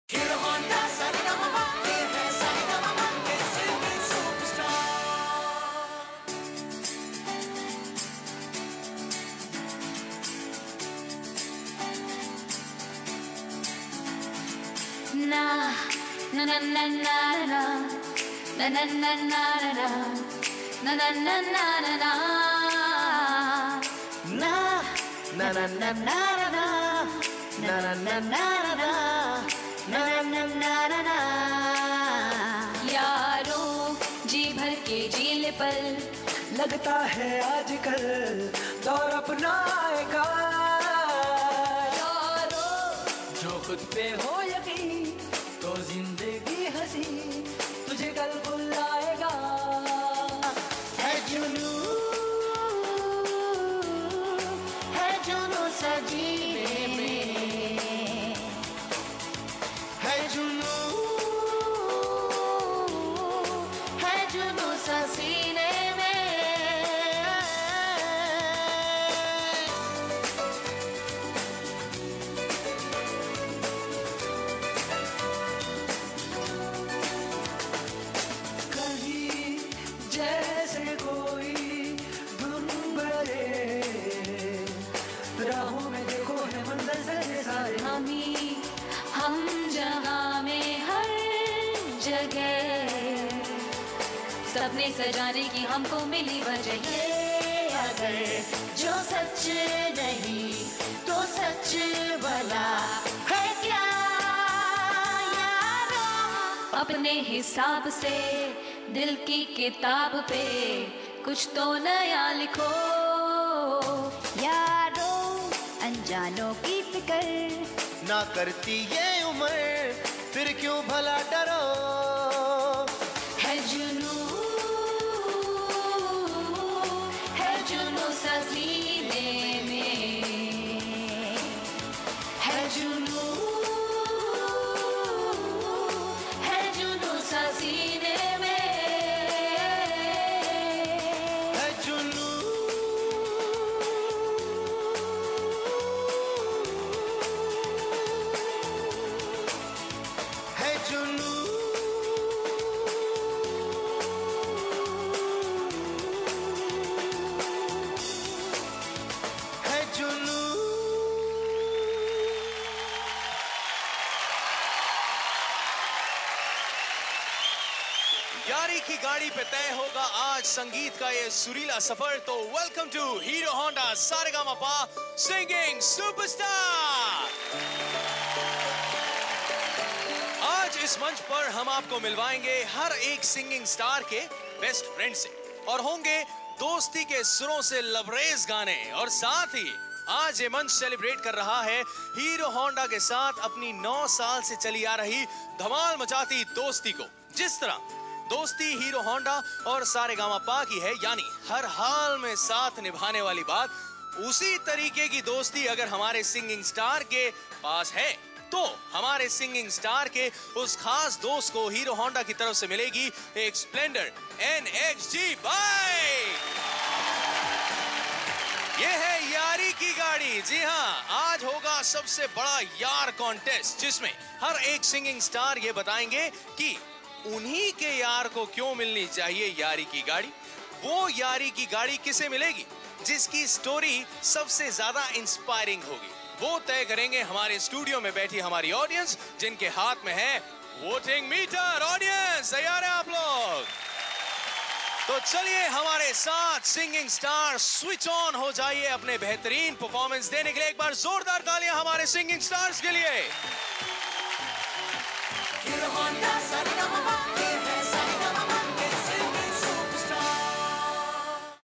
Hero Honda Saregama, ये है Saregama, ये singing superstar. Na na na na na na na na na na na na na na na na na Na na na na na na na na na na na na na na na. यारों जी भर के जीले पल लगता है आजकल दौर अपना आएगा. यारों जो खुद पे हो यकीन तो जिंदगी हंसी तुझे कल बुलाएगा. है जुनू सजीने में, है जुनू सा सीने में. कहीं जैसे कोई धुन भरे राहों में देखो है मंजर सजे सारे. हम जहाँ में हर जगह सपने सजाने की हमको मिली वजह. ये अगर जो सच नहीं तो सच भला है क्या यारों. अपने हिसाब से दिल की किताब पे कुछ तो नया लिखो. यारों अनजानों की फिक्र ना करती ये उम्र फिर क्यों भला डरो. है जुनू सा सीने में, है जुनू सा सीने में. है जुनू है जुनू है जुनू. यारी की गाड़ी पे तय होगा आज संगीत का ये सुरीला सफर. तो welcome to Hero Honda Sa Re Ga Ma Pa singing superstar. आज इस मंच पर हम आपको मिलवाएंगे हर एक सिंगिंग स्टार के बेस्ट फ्रेंड से और होंगे दोस्ती के सुरों से लबरेज गाने. और साथ ही आज ये मंच सेलिब्रेट कर रहा है हीरो होंडा के साथ अपनी 9 साल से चली आ रही धमाल मचाती दोस्ती को. जिस तरह दोस्ती हीरो होंडा और सारेगामापा की है, यानी हर हाल में साथ निभाने वाली बात, उसी तरीके की दोस्ती अगर हमारे सिंगिंग स्टार के पास है तो हमारे सिंगिंग स्टार के उस खास दोस्त को हीरो होंडा की तरफ से मिलेगी एक स्प्लेंडर NXG बाइक. ये है यारी की गाड़ी. जी हाँ, आज होगा सबसे बड़ा यार कॉन्टेस्ट जिसमें हर एक सिंगिंग स्टार ये बताएंगे कि उन्हीं के यार को क्यों मिलनी चाहिए यारी की गाड़ी. वो यारी की गाड़ी किसे मिलेगी जिसकी स्टोरी सबसे ज्यादा इंस्पायरिंग होगी, वो तय करेंगे हमारे स्टूडियो में बैठी हमारी ऑडियंस, जिनके हाथ में है वोटिंग मीटर. ऑडियंस तैयार है आप लोग? तो चलिए हमारे साथ सिंगिंग स्टार स्विच ऑन हो जाइए अपने बेहतरीन परफॉर्मेंस देने के लिए. एक बार जोरदार तालियां हमारे सिंगिंग स्टार्स के लिए. Hero Honda